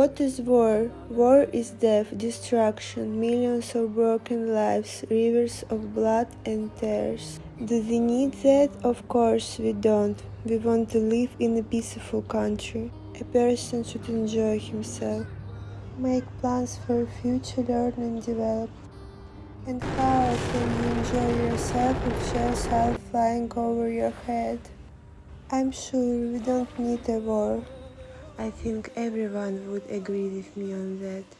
What is war? War is death, destruction, millions of broken lives, rivers of blood and tears. Do we need that? Of course we don't. We want to live in a peaceful country. A person should enjoy himself. Make plans for a future, learn and develop. And how can you enjoy yourself if shells are flying over your head? I'm sure we don't need a war. I think everyone would agree with me on that.